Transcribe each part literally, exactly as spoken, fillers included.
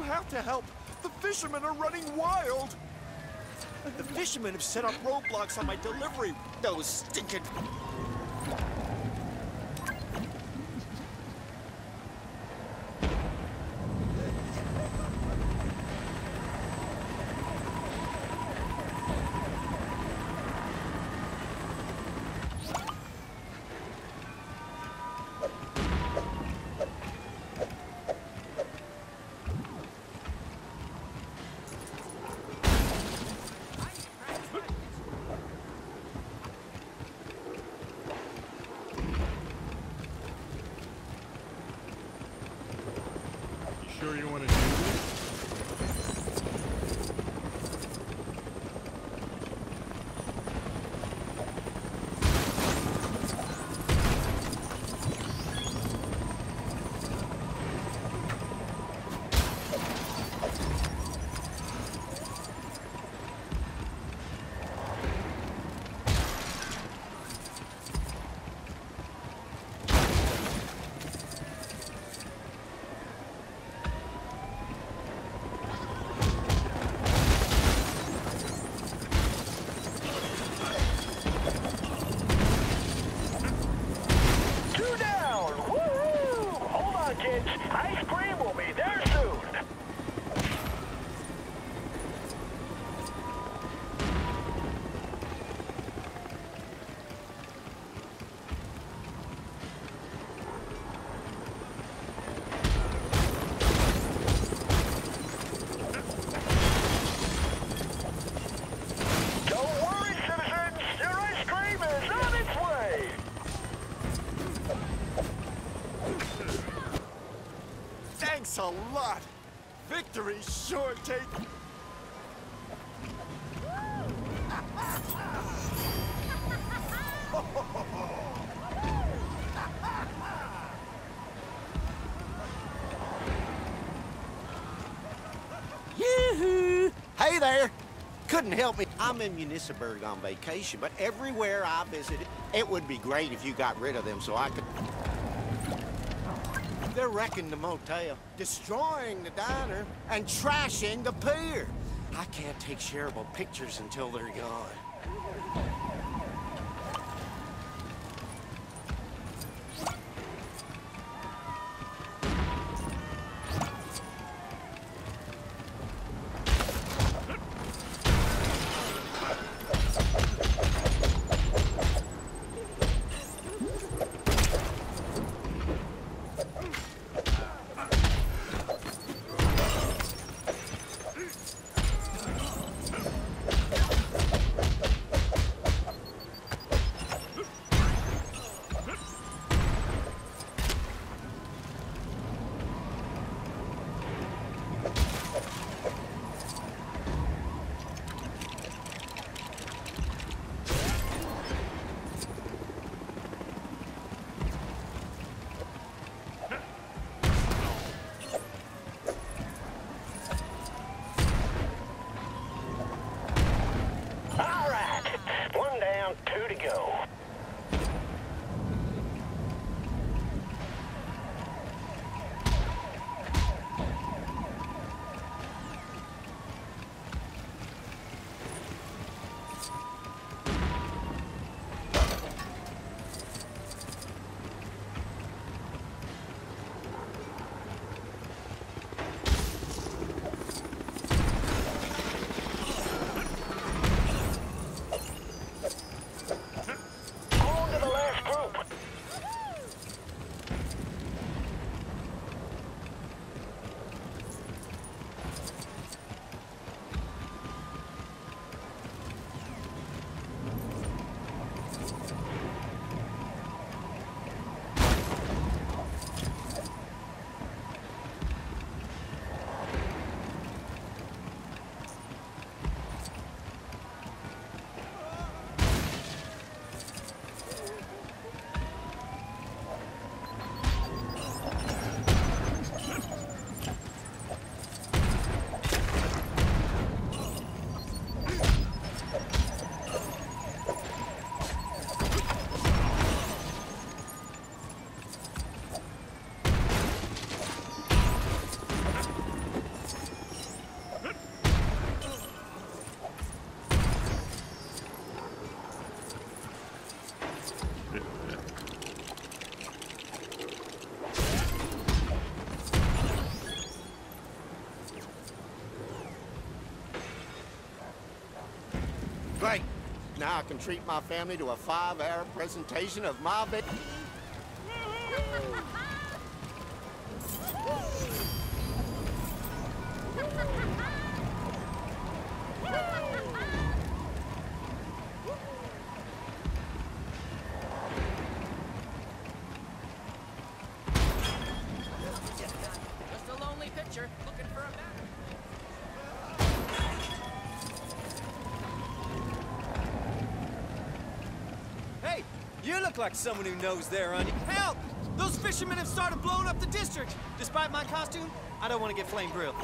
have to help. The fishermen are running wild. The fishermen have set up roadblocks on my delivery. Those stinking... Sure you want to do this? Ice cream will be there soon. Don't worry, citizens. Your ice cream is on its way. Thanks a lot. Victory sure take... Yoo-hoo! Hey there! Couldn't help me. I'm in Municiberg on vacation, but everywhere I visited, it would be great if you got rid of them so I could... They're wrecking the motel, destroying the diner, and trashing the pier. I can't take shareable pictures until they're gone. now I can treat my family to a five-hour presentation of my ba- Just a lonely pitcher looking for a batter. Hey, you look like someone who knows their onion. Help! Those fishermen have started blowing up the district. Despite my costume, I don't want to get flame grilled.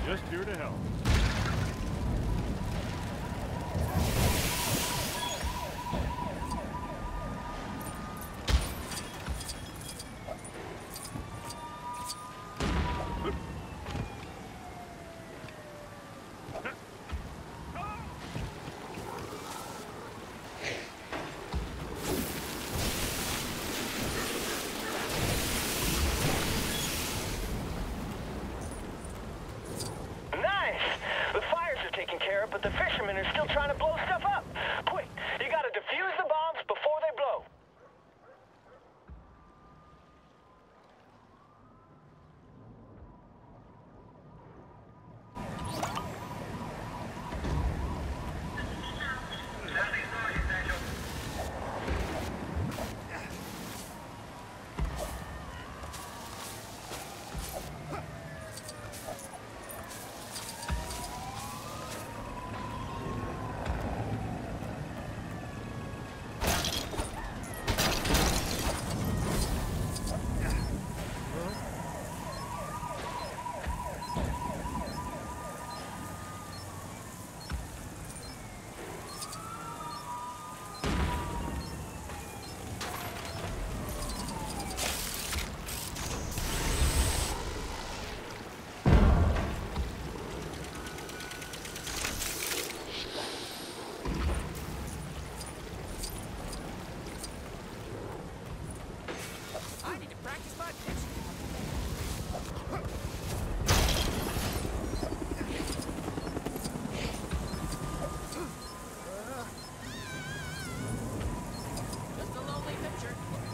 Just here to help. But the fishermen are still trying to blow stuff up. Quick, you gotta defuse the bombs before they blow. I need to practice my pitch. Just a lonely picture.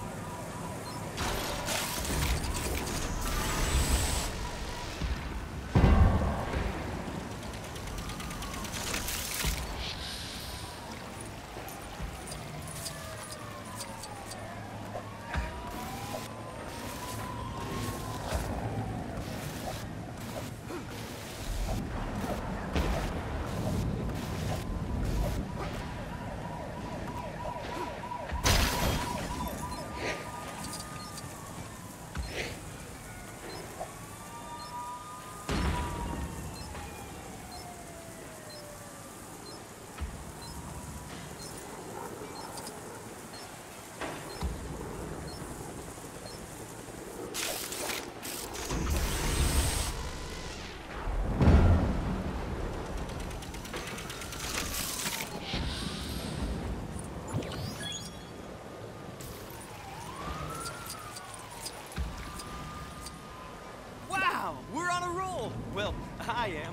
Wow, we're on a roll. Well, I am.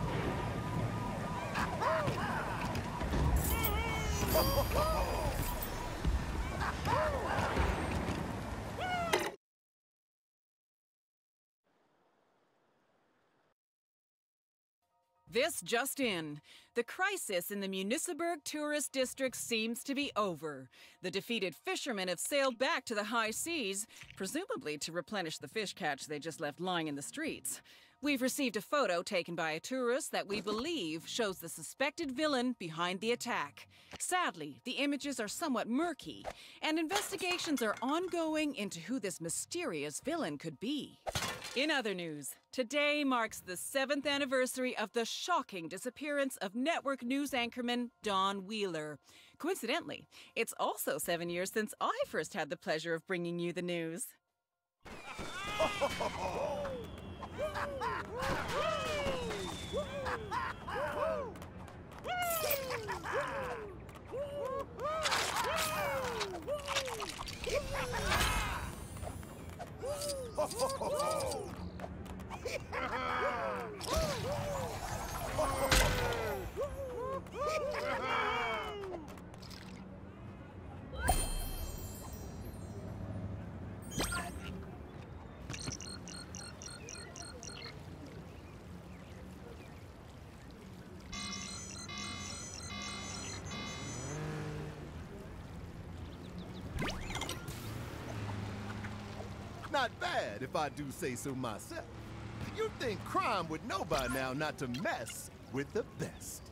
This just in. The crisis in the Municiberg tourist district seems to be over. The defeated fishermen have sailed back to the high seas, presumably to replenish the fish catch they just left lying in the streets. We've received a photo taken by a tourist that we believe shows the suspected villain behind the attack. Sadly, the images are somewhat murky, and investigations are ongoing into who this mysterious villain could be. In other news, today marks the seventh anniversary of the shocking disappearance of network news anchorman Don Wheeler. Coincidentally, it's also seven years since I first had the pleasure of bringing you the news. Not bad, if I do say so myself. You'd think crime would know by now not to mess with the best.